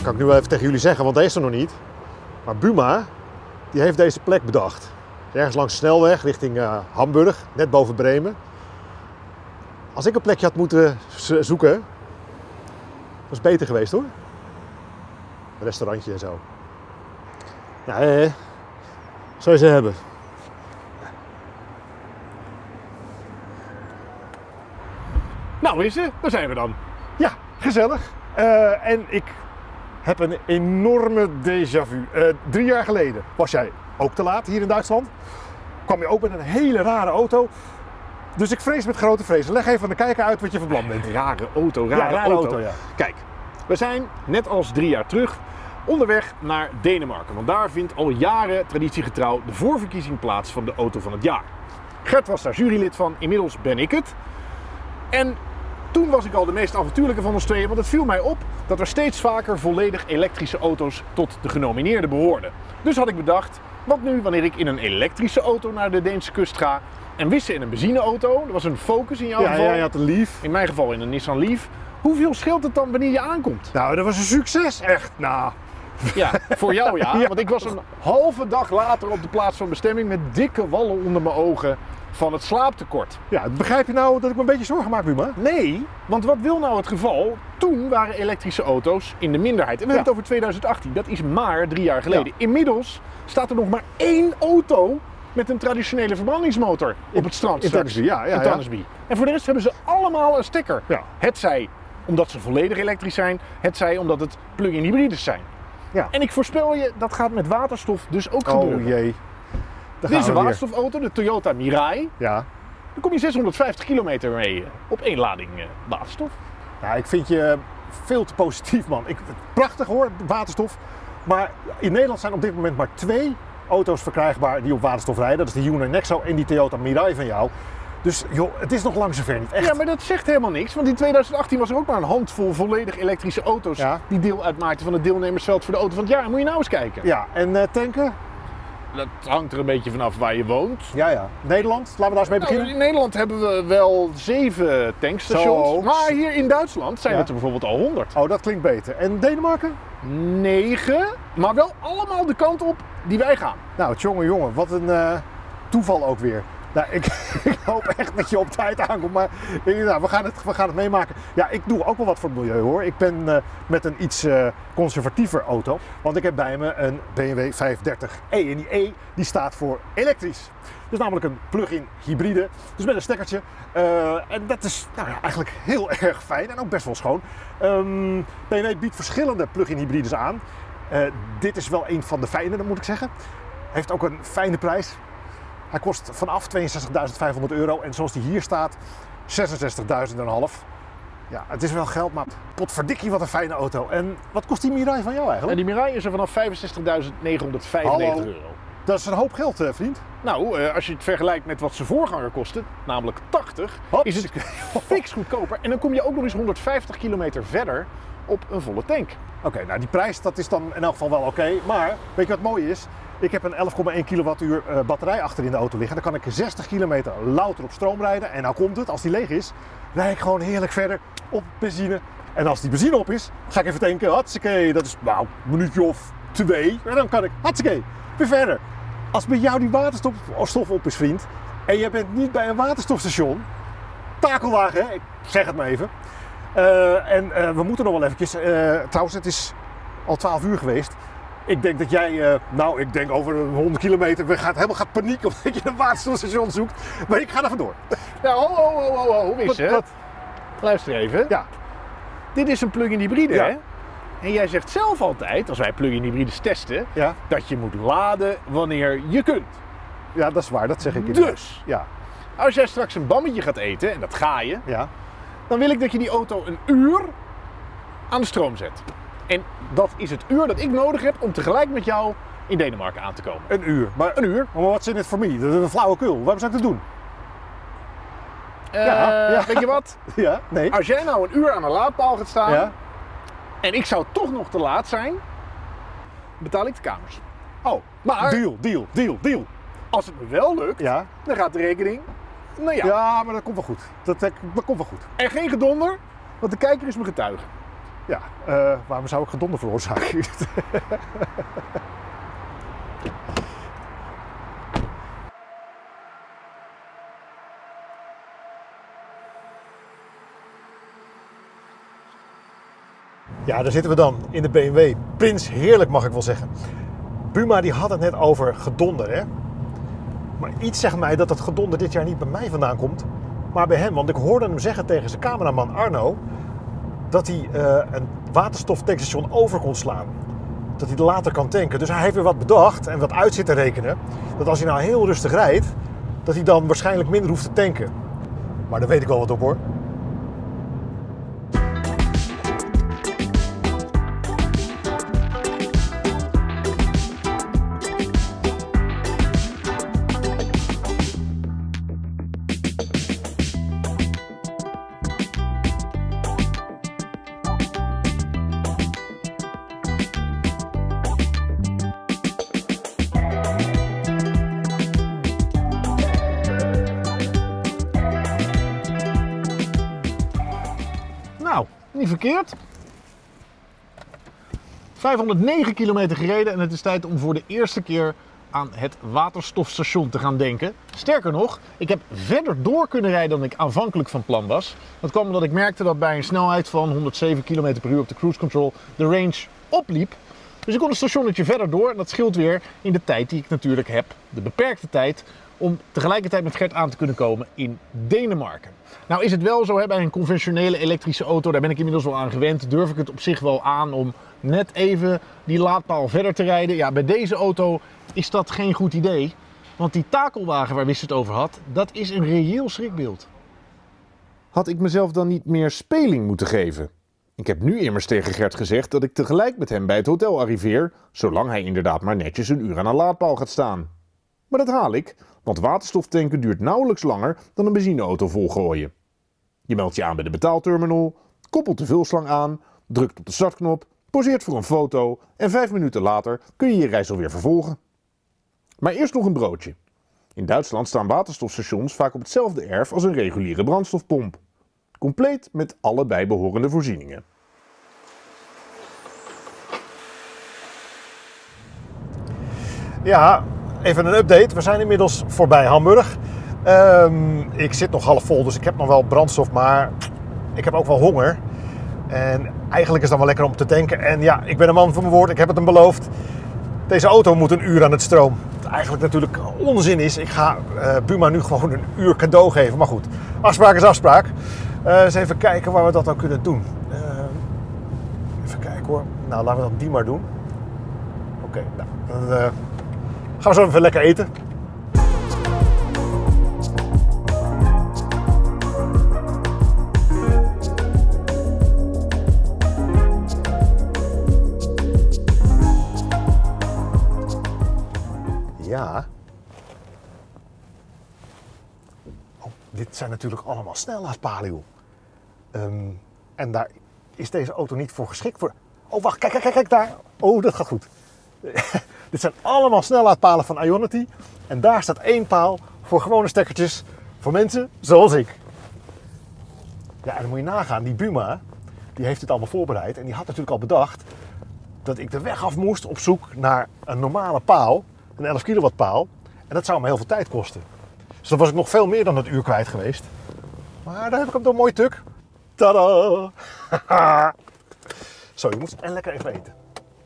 kan ik nu wel even tegen jullie zeggen, want hij is er nog niet. Maar Buma, die heeft deze plek bedacht. Ergens langs de snelweg richting Hamburg, net boven Bremen. Als ik een plekje had moeten zoeken, was het beter geweest hoor. Een restaurantje en zo. Ja, zou je ze hebben. Nou is ze, daar zijn we dan. Ja, gezellig. En ik heb een enorme déjà vu. 3 jaar geleden was jij ook te laat hier in Duitsland. Kwam je ook met een hele rare auto. Dus ik vrees met grote vrees. Leg even aan de kijker uit wat je van plan bent. Rare auto, rare auto. Ja. Kijk, we zijn net als 3 jaar terug onderweg naar Denemarken. Want daar vindt al jaren traditiegetrouw de voorverkiezing plaats van de auto van het jaar. Gert was daar jurylid van, inmiddels ben ik het. En toen was ik al de meest avontuurlijke van ons tweeën, want het viel mij op dat er steeds vaker volledig elektrische auto's tot de genomineerden behoorden. Dus had ik bedacht, wat nu wanneer ik in een elektrische auto naar de Deense kust ga en Wisse in een benzineauto, er was een Focus in jouw geval. Ja, je had een Leaf. In mijn geval in een Nissan Leaf. Hoeveel scheelt het dan wanneer je aankomt? Nou, dat was een succes, echt. Nou. Ja, voor jou ja, Ja. want ik was een halve dag later op de plaats van bestemming met dikke wallen onder mijn ogen van het slaaptekort. Ja, begrijp je nou dat ik me een beetje zorgen maak, Buma? Nee, want wat wil nou het geval? Toen waren elektrische auto's in de minderheid. En we hebben het over 2018, dat is maar 3 jaar geleden. Ja. Inmiddels staat er nog maar 1 auto met een traditionele verbrandingsmotor op het strand. In straks. Tannesby, ja. In Tannesby. En voor de rest hebben ze allemaal een sticker. Ja. Hetzij omdat ze volledig elektrisch zijn, hetzij omdat het plug-in hybrides zijn. Ja. En ik voorspel je, dat gaat met waterstof dus ook gebeuren. Oh jee. Daar Dit is gaan een we weer. waterstofauto, de Toyota Mirai. Ja. Dan kom je 650 kilometer mee op 1 lading waterstof. Ja, ik vind je veel te positief, man. Prachtig hoor, waterstof. Maar in Nederland zijn op dit moment maar 2 auto's verkrijgbaar die op waterstof rijden. Dat is de Hyundai Nexo en die Toyota Mirai van jou. Dus joh, het is nog lang zover niet. Echt. Ja, maar dat zegt helemaal niks. Want in 2018 was er ook maar een handvol volledig elektrische auto's Ja. die deel uitmaakten van het deelnemersveld voor de auto van het jaar. Moet je nou eens kijken. Ja, en tanken? Dat hangt er een beetje vanaf waar je woont. Ja. Nederland, laten we daar eens mee Nou, beginnen. in Nederland hebben we wel 7 tankstations. Zo. Maar hier in Duitsland zijn Ja. het er bijvoorbeeld al 100. Oh, dat klinkt beter. En Denemarken? 9, maar wel allemaal de kant op die wij gaan. Nou, jongen, wat een toeval ook weer. Nou, ik hoop echt dat je op tijd aankomt, maar nou, we gaan het meemaken. Ja, ik doe ook wel wat voor het milieu hoor. Ik ben met een iets conservatiever auto, want ik heb bij me een BMW 530e. En die E die staat voor elektrisch. Dus namelijk een plug-in hybride, dus met een stekkertje. En dat is nou ja, eigenlijk heel erg fijn en ook best wel schoon. BMW biedt verschillende plug-in hybrides aan. Dit is wel een van de fijnere, moet ik zeggen. Heeft ook een fijne prijs. Hij kost vanaf €62.500 en zoals die hier staat, €66.500. Ja, het is wel geld, maar potverdikkie wat een fijne auto. En wat kost die Mirai van jou En eigenlijk? die Mirai is er vanaf €65.995. Hallo. Dat is een hoop geld, vriend. Nou, als je het vergelijkt met wat zijn voorganger kostte, namelijk 80, Hops. is het fix goedkoper. En dan kom je ook nog eens 150 kilometer verder op een volle tank. Oké, nou die prijs dat is dan in elk geval wel oké. Maar weet je wat mooi is? Ik heb een 11,1 kilowattuur batterij achter in de auto liggen. Dan kan ik 60 kilometer louter op stroom rijden. En nou komt het, als die leeg is, rijd ik gewoon heerlijk verder op benzine. En als die benzine op is, ga ik even tanken. Hartstikke, dat is nou een minuutje of 2. En dan kan ik, hartstikke, weer verder. Als bij jou die waterstof op is, vriend, en je bent niet bij een waterstofstation, takelwagen, hè? Ik zeg het maar even. We moeten nog wel eventjes, trouwens het is al 12 uur geweest. Ik denk dat jij, ik denk over 100 kilometer, helemaal gaat paniek omdat je een waterstofstation zoekt. Maar ik ga er vandoor. Nou, ho, Wisse. Wat? Luister even. Ja, Dit is een plug-in hybride, Ja. hè? En jij zegt zelf altijd, als wij plug-in hybrides testen, ja, dat je moet laden wanneer je kunt. ja, dat is waar, dat zeg ik inderdaad. Dus, Ja, als jij straks een bammetje gaat eten, en dat ga je, ja. dan wil ik dat je die auto een uur aan de stroom zet. En dat is het uur dat ik nodig heb om tegelijk met jou in Denemarken aan te komen. Een uur. Maar Een uur. Maar wat zit het voor mij? Dat is een flauwekul. Waarom zou ik dat doen? Ja. Weet je wat? Ja, nee. Als jij nou een uur aan een laadpaal gaat staan Ja. en ik zou toch nog te laat zijn, betaal ik de kamers. Oh, maar Deal. als het me wel lukt, Ja. dan gaat de rekening naar jou. Ja, maar dat komt wel goed. Dat komt wel goed. En geen gedonder, want de kijker is mijn getuige. Ja, waarom zou ik gedonder veroorzaken? Ja, daar zitten we dan in de BMW. Prins heerlijk, mag ik wel zeggen. Buma die had het net over gedonder, hè? Maar iets zegt mij dat het gedonder dit jaar niet bij mij vandaan komt, maar bij hem. Want ik hoorde hem zeggen tegen zijn cameraman Arno dat hij een waterstoftankstation over kon slaan. Dat hij er later kan tanken. Dus hij heeft weer wat bedacht en wat uit zitten rekenen. Dat als hij nou heel rustig rijdt, dat hij dan waarschijnlijk minder hoeft te tanken. Maar daar weet ik wel wat op, hoor. Nou, niet verkeerd. 509 kilometer gereden en het is tijd om voor de eerste keer aan het waterstofstation te gaan denken. Sterker nog, ik heb verder door kunnen rijden dan ik aanvankelijk van plan was. Dat kwam omdat ik merkte dat bij een snelheid van 107 km per uur op de cruise control de range opliep. Dus ik kon een stationnetje verder door en dat scheelt weer in de tijd die ik natuurlijk heb, de beperkte tijd, om tegelijkertijd met Gert aan te kunnen komen in Denemarken. Nou is het wel zo, hè, bij een conventionele elektrische auto, daar ben ik inmiddels wel aan gewend, durf ik het op zich wel aan om net even die laadpaal verder te rijden. Ja, bij deze auto is dat geen goed idee, want die takelwagen waar Wis het over had, dat is een reëel schrikbeeld. Had ik mezelf dan niet meer speling moeten geven? Ik heb nu immers tegen Gert gezegd dat ik tegelijk met hem bij het hotel arriveer, zolang hij inderdaad maar netjes een uur aan een laadpaal gaat staan. Maar dat haal ik, want waterstoftanken duurt nauwelijks langer dan een benzineauto volgooien. Je meldt je aan bij de betaalterminal, koppelt de vulslang aan, drukt op de startknop, poseert voor een foto en 5 minuten later kun je je reis alweer vervolgen. Maar eerst nog een broodje. In Duitsland staan waterstofstations vaak op hetzelfde erf als een reguliere brandstofpomp. Compleet met alle bijbehorende voorzieningen. Ja, even een update. We zijn inmiddels voorbij Hamburg. Ik zit nog half vol, dus ik heb nog wel brandstof, maar ik heb ook wel honger. En eigenlijk is het dan wel lekker om te tanken. En ja, ik ben een man van mijn woord, ik heb het hem beloofd. Deze auto moet een uur aan het stroom. Wat eigenlijk natuurlijk onzin is. Ik ga Buma nu gewoon een uur cadeau geven. Maar goed, afspraak is afspraak. Eens even kijken waar we dat dan kunnen doen. Even kijken hoor. Nou, laten we dan die maar doen. Oké, nou, dan gaan we zo even lekker eten. Ja. Oh, dit zijn natuurlijk allemaal snellaadpalen, joh. En daar is deze auto niet voor geschikt voor. Oh, wacht, kijk daar. Oh, dat gaat goed. Dit zijn allemaal snellaadpalen van Ionity. En daar staat 1 paal voor gewone stekkertjes voor mensen zoals ik. Ja, en dan moet je nagaan. Die Buma, die heeft dit allemaal voorbereid. En die had natuurlijk al bedacht dat ik de weg af moest op zoek naar een normale paal. Een 11 kilowatt paal. En dat zou me heel veel tijd kosten. Dus dan was ik nog veel meer dan het uur kwijt geweest. Maar daar heb ik hem door mooi tuk. Tada! Zo jongens, en lekker even eten.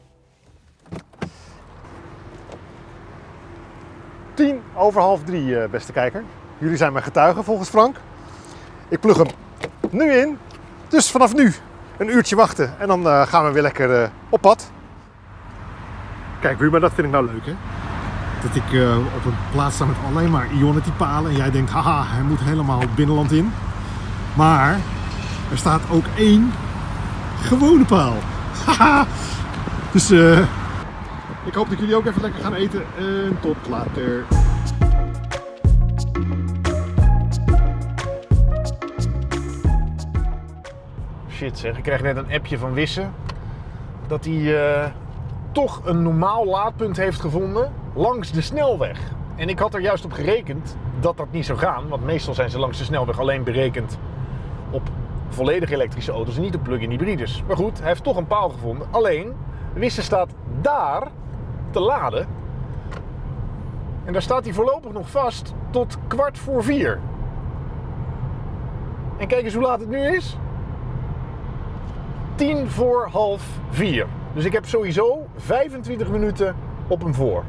2:50, beste kijker. Jullie zijn mijn getuigen volgens Frank. Ik plug hem nu in. Dus vanaf nu een uurtje wachten. En dan gaan we weer lekker op pad. Kijk Buma, dat vind ik nou leuk, hè. Dat ik op een plaats sta met alleen maar Ionity palen. En jij denkt, haha, hij moet helemaal het binnenland in. Maar er staat ook 1 gewone paal. Haha. Dus ik hoop dat jullie ook even lekker gaan eten. En tot later. Shit zeg, ik kreeg net een appje van Wisse dat hij toch een normaal laadpunt heeft gevonden langs de snelweg. En ik had er juist op gerekend dat dat niet zou gaan, want meestal zijn ze langs de snelweg alleen berekend op volledig elektrische auto's en niet op plug-in hybrides. Maar goed, hij heeft toch een paal gevonden. Alleen, Wisse staat daar te laden. En daar staat hij voorlopig nog vast tot 3:15. En kijk eens hoe laat het nu is. 3:10. Dus ik heb sowieso 25 minuten op hem voor.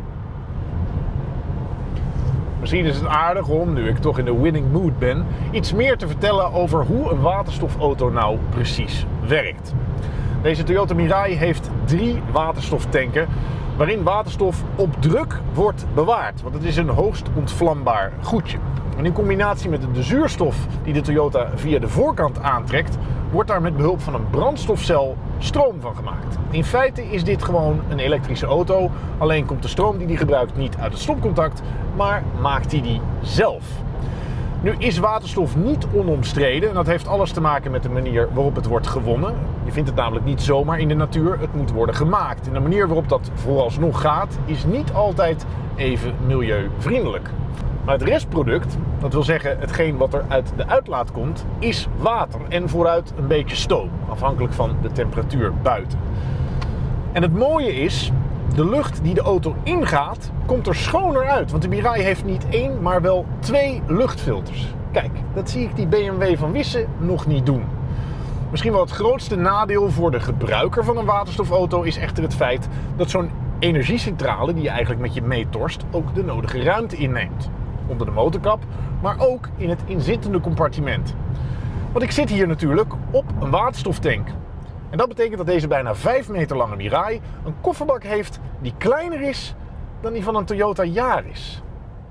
Misschien is het aardig om, nu ik toch in de winning mood ben, iets meer te vertellen over hoe een waterstofauto nou precies werkt. Deze Toyota Mirai heeft 3 waterstoftanken waarin waterstof op druk wordt bewaard. Want het is een hoogst ontvlambaar goedje. En in combinatie met de zuurstof die de Toyota via de voorkant aantrekt, wordt daar met behulp van een brandstofcel stroom van gemaakt. In feite is dit gewoon een elektrische auto, alleen komt de stroom die die gebruikt niet uit het stopcontact, maar maakt hij die zelf. Nu is waterstof niet onomstreden en dat heeft alles te maken met de manier waarop het wordt gewonnen. Je vindt het namelijk niet zomaar in de natuur, het moet worden gemaakt. En de manier waarop dat vooralsnog gaat is niet altijd even milieuvriendelijk. Maar het restproduct, dat wil zeggen hetgeen wat er uit de uitlaat komt, is water en vooruit een beetje stoom, afhankelijk van de temperatuur buiten. En het mooie is, de lucht die de auto ingaat, komt er schoner uit. Want de Mirai heeft niet 1, maar wel 2 luchtfilters. Kijk, dat zie ik die BMW van Wisse nog niet doen. Misschien wel het grootste nadeel voor de gebruiker van een waterstofauto is echter het feit dat zo'n energiecentrale die je eigenlijk met je meetorst ook de nodige ruimte inneemt. Onder de motorkap, maar ook in het inzittende compartiment. Want ik zit hier natuurlijk op een waterstoftank. En dat betekent dat deze bijna 5 meter lange Mirai een kofferbak heeft die kleiner is dan die van een Toyota Yaris.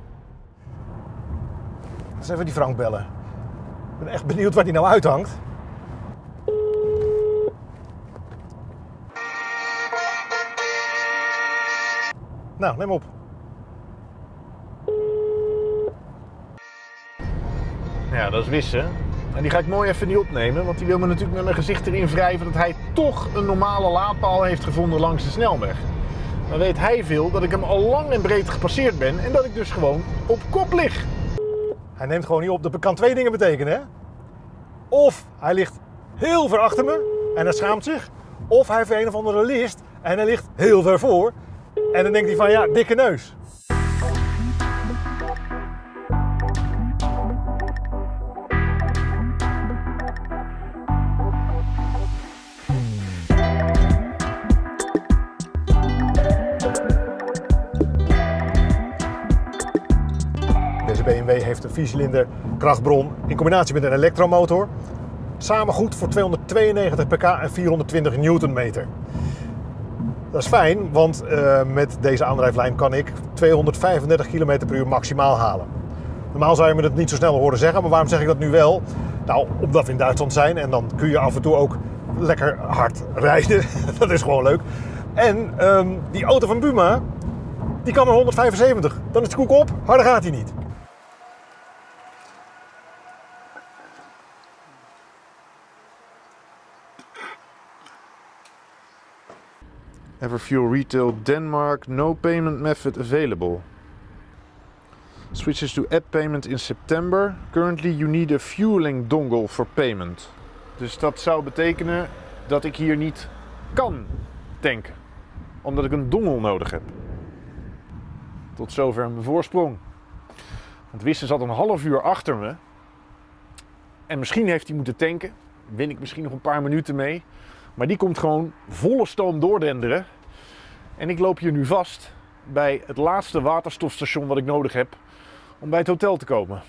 Eens even die Frank bellen. Ik ben echt benieuwd waar die nou uithangt. Nou, neem op. Ja, dat is Wisse. En die ga ik mooi even niet opnemen, want die wil me natuurlijk met mijn gezicht erin wrijven dat hij toch een normale laadpaal heeft gevonden langs de snelweg. Dan weet hij veel dat ik hem al lang en breed gepasseerd ben en dat ik dus gewoon op kop lig. Hij neemt gewoon niet op. Dat kan 2 dingen betekenen, hè? Of hij ligt heel ver achter me en hij schaamt zich. Of hij heeft een of andere list en hij ligt heel ver voor. En dan denkt hij van, ja, dikke neus. Deze BMW heeft een 4-cilinder krachtbron in combinatie met een elektromotor. Samen goed voor 292 pk en 420 newtonmeter. Dat is fijn, want met deze aandrijflijn kan ik 235 km per uur maximaal halen. Normaal zou je me dat niet zo snel horen zeggen, maar waarom zeg ik dat nu wel? Nou, omdat we in Duitsland zijn en dan kun je af en toe ook lekker hard rijden. Dat is gewoon leuk. En die auto van Buma, die kan maar 175. Dan is de koek op, harder gaat hij niet. Everfuel Retail Denmark, no payment method available. Switches to app payment in September. Currently you need a fueling dongle for payment. Dus dat zou betekenen dat ik hier niet kan tanken, omdat ik een dongel nodig heb. Tot zover mijn voorsprong. Want Wisse zat een half uur achter me. En misschien heeft hij moeten tanken. Win ik misschien nog een paar minuten mee. Maar die komt gewoon volle stoom doordenderen. En ik loop hier nu vast bij het laatste waterstofstation wat ik nodig heb om bij het hotel te komen.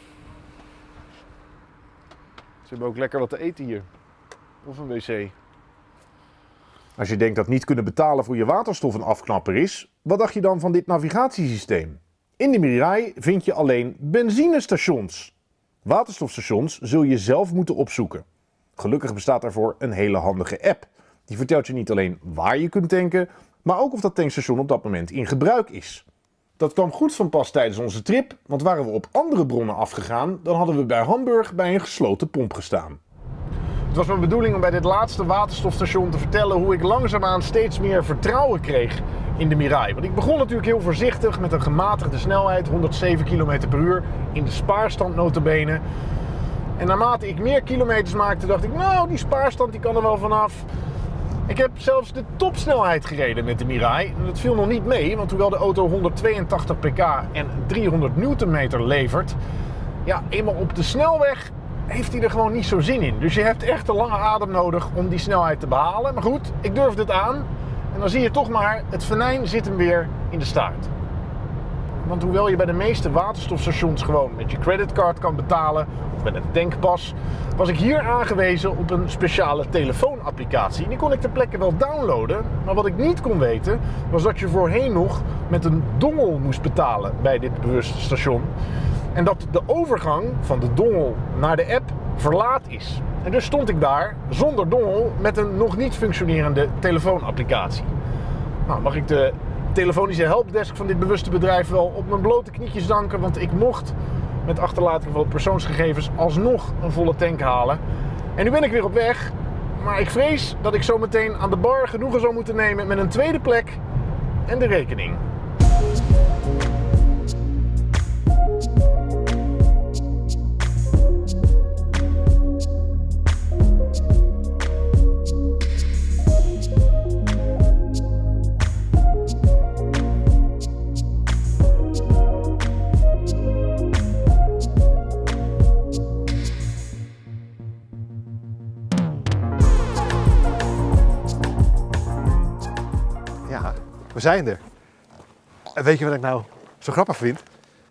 Ze hebben ook lekker wat te eten hier. Of een wc. Als je denkt dat niet kunnen betalen voor je waterstof een afknapper is, wat dacht je dan van dit navigatiesysteem? In de Mirai vind je alleen benzinestations. Waterstofstations zul je zelf moeten opzoeken. Gelukkig bestaat daarvoor een hele handige app. Die vertelt je niet alleen waar je kunt tanken, maar ook of dat tankstation op dat moment in gebruik is. Dat kwam goed van pas tijdens onze trip, want waren we op andere bronnen afgegaan, dan hadden we bij Hamburg bij een gesloten pomp gestaan. Het was mijn bedoeling om bij dit laatste waterstofstation te vertellen hoe ik langzaamaan steeds meer vertrouwen kreeg in de Mirai. Want ik begon natuurlijk heel voorzichtig met een gematigde snelheid, 107 km per uur, in de spaarstand nota bene. En naarmate ik meer kilometers maakte, dacht ik, nou, die spaarstand die kan er wel vanaf. Ik heb zelfs de topsnelheid gereden met de Mirai. Dat viel nog niet mee, want hoewel de auto 182 pk en 300 Nm levert, ja, eenmaal op de snelweg heeft hij er gewoon niet zo zin in. Dus je hebt echt een lange adem nodig om die snelheid te behalen. Maar goed, ik durf dit aan. En dan zie je toch maar, het venijn zit hem weer in de staart. Want hoewel je bij de meeste waterstofstations gewoon met je creditcard kan betalen, of met een tankpas, was ik hier aangewezen op een speciale telefoonapplicatie. Die kon ik ter plekke wel downloaden, maar wat ik niet kon weten, was dat je voorheen nog met een dongel moest betalen bij dit bewuste station. En dat de overgang van de dongel naar de app verlaat is. En dus stond ik daar zonder dongel met een nog niet functionerende telefoonapplicatie. Nou, mag ik de telefonische helpdesk van dit bewuste bedrijf wel op mijn blote knietjes danken, want ik mocht met achterlating van persoonsgegevens alsnog een volle tank halen. En nu ben ik weer op weg, maar ik vrees dat ik zo meteen aan de bar genoegen zal moeten nemen met een tweede plek en de rekening. We zijn er. En weet je wat ik nou zo grappig vind?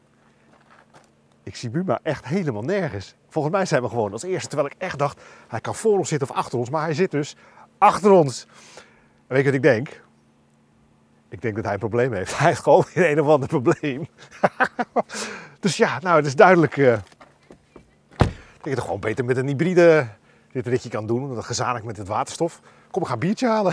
Ik zie Buma echt helemaal nergens. Volgens mij zijn we gewoon als eerste, terwijl ik echt dacht, hij kan voor ons zitten of achter ons, maar hij zit dus achter ons. En weet je wat ik denk? Ik denk dat hij een probleem heeft. Hij heeft gewoon weer een of ander probleem. Dus ja, nou, het is duidelijk. Ik denk dat het gewoon beter met een hybride dit ritje kan doen, dat gezamenlijk met het waterstof. Kom, we gaan een biertje halen.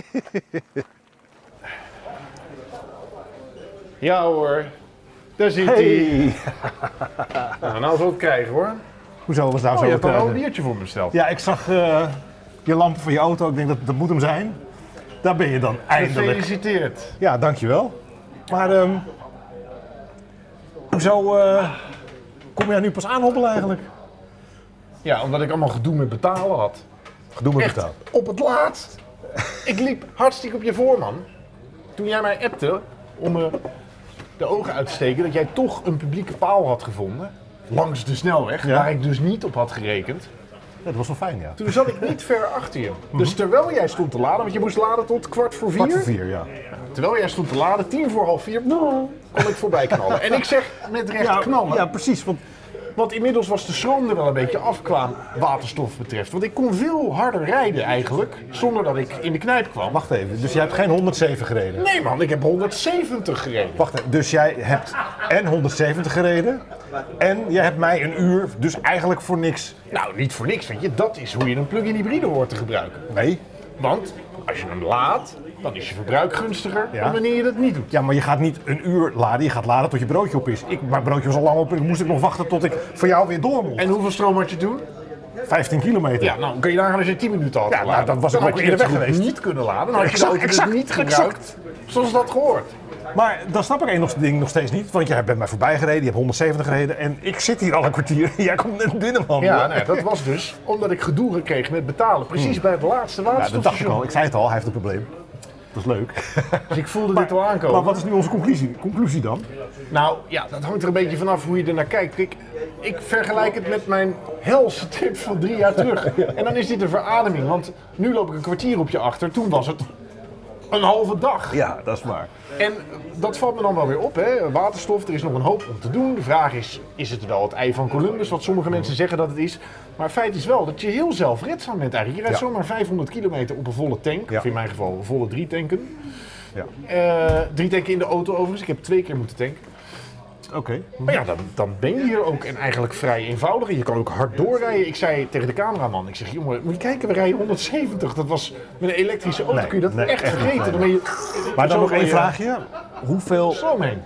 Ja hoor, daar zit hij. Nou zal het krijgen hoor. Hoezo was daar zo? Je hebt al een biertje voor me besteld. Ja, ik zag je lampen van je auto. Ik denk dat moet hem zijn. Daar ben je dan eindelijk. Gefeliciteerd. Ja, dankjewel. Maar hoezo kom jij nu pas aanhobbelen eigenlijk? Ja, omdat ik allemaal gedoe met betalen had. Gedoe met Echt, betalen. op het laatst. Ik liep hartstikke op je voor, man. Toen jij mij appte om me de ogen uit te steken dat jij toch een publieke paal had gevonden. Langs de snelweg, Ja. waar ik dus niet op had gerekend. Ja, dat was wel fijn, ja. Toen zat ik niet ver achter je. Dus terwijl jij stond te laden, want je moest laden tot 4:15. 4:15, ja. Terwijl jij stond te laden, 4:45, kon ik voorbij knallen. En ik zeg met recht knallen. Ja, precies. Want inmiddels was de schroom er wel een beetje af qua waterstof betreft. Want ik kon veel harder rijden eigenlijk, zonder dat ik in de knijp kwam. Wacht even, dus jij hebt geen 107 gereden? Nee man, ik heb 170 gereden. Wacht even, dus jij hebt en 170 gereden en jij hebt mij een uur, dus eigenlijk voor niks. Nou, niet voor niks, weet je. Dat is hoe je een plug-in hybride hoort te gebruiken. Nee. Want als je hem laadt, dan is je verbruik gunstiger Ja. dan wanneer je dat niet doet. Ja, maar je gaat niet een uur laden, je gaat laden tot je broodje op is. Mijn broodje was al lang op en moest ik nog wachten tot ik voor jou weer door moest. En hoeveel stroom had je toen? 15 kilometer. Ja, nou kun je nagaan als je 10 minuten had Ja, geladen. nou, dan was ik ook had je eerder net weg zo goed geweest. niet kunnen laden. Dan had je de auto dus niet gebruikt zoals dat gehoord. Maar dan snap ik één ding nog steeds niet, want jij bent mij voorbij gereden, je hebt 170 gereden en ik zit hier al een kwartier en jij komt net binnen, man. Ja, nee, dat was dus omdat ik gedoe kreeg met betalen. Precies bij het laatste Ja, dat dacht ik waterstofstation. al. Ik zei het al, hij heeft een probleem. Dat is leuk. Dus ik voelde dit al aankomen. Maar wat is nu onze conclusie dan? Nou ja, dat hangt er een beetje vanaf hoe je er naar kijkt. Kijk, ik vergelijk het met mijn helse trip van 3 jaar terug. En dan is dit een verademing, want nu loop ik een kwartier op je achter. Toen was het een halve dag. Ja, dat is waar. En dat valt me dan wel weer op, hè. Waterstof, er is nog een hoop om te doen. De vraag is het wel het ei van Columbus, wat sommige mensen zeggen dat het is. Maar feit is wel dat je heel zelfredzaam bent eigenlijk. Je rijdt zomaar 500 kilometer op een volle tank. Ja. Of in mijn geval een volle 3 tanken. Ja. 3 tanken in de auto overigens. Ik heb 2 keer moeten tanken. Oké. Maar ja, dan ben je hier ook en eigenlijk vrij eenvoudig. En je kan ook hard doorrijden. Ik zei tegen de cameraman, ik zeg, jongen, moet je kijken, we rijden 170. Dat was met een elektrische auto, Nee, kun je dat nee, echt echt niet, vergeten. nee. Dan ben je, Maar dan zo nog ben één je vraagje. Hoeveel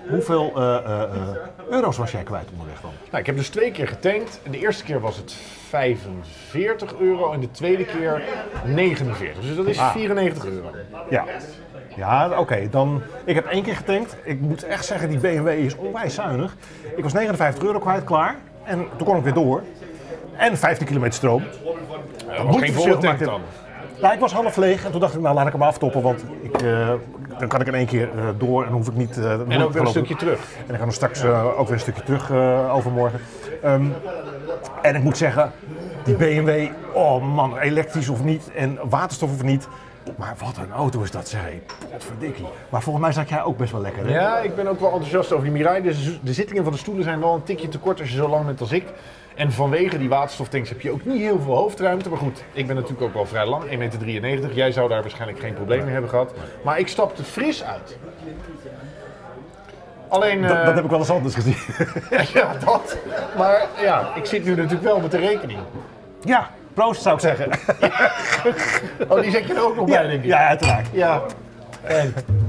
euro's was jij kwijt onderweg dan? Nou, ik heb dus 2 keer getankt. En de eerste keer was het 45 euro en de tweede keer 49. Dus dat is 94 euro. Ja. Ja, oké. Dan. Ik heb 1 keer getankt. Ik moet echt zeggen, die BMW is onwijs zuinig. Ik was 59 euro kwijt, klaar. En toen kon ik weer door. en 15 kilometer stroom. Dat was geen volle tank dan. Nou, ik was half leeg en toen dacht ik, nou laat ik hem aftoppen, want dan kan ik in één keer door en hoef ik niet... En ook weer een stukje terug. En ik ga nog straks ook weer een stukje terug overmorgen. En ik moet zeggen, die BMW, oh man, elektrisch of niet en waterstof of niet. Maar wat een auto is dat, zeg ik. Potverdikkie. Maar volgens mij zat jij ook best wel lekker, hè? Ja, ik ben ook wel enthousiast over die Mirai. De zittingen van de stoelen zijn wel een tikje te kort als je zo lang bent als ik. En vanwege die waterstoftanks heb je ook niet heel veel hoofdruimte. Maar goed, ik ben natuurlijk ook wel vrij lang, 1,93 meter. Jij zou daar waarschijnlijk geen probleem mee hebben gehad. Maar ik stapte fris uit. Alleen... Dat heb ik wel eens anders gezien. Ja, dat. Maar ja, ik zit nu natuurlijk wel met de rekening. Ja, proost zou ik zeggen. Oh, die zet je er ook nog bij, denk ik. Ja, uiteraard. Ja.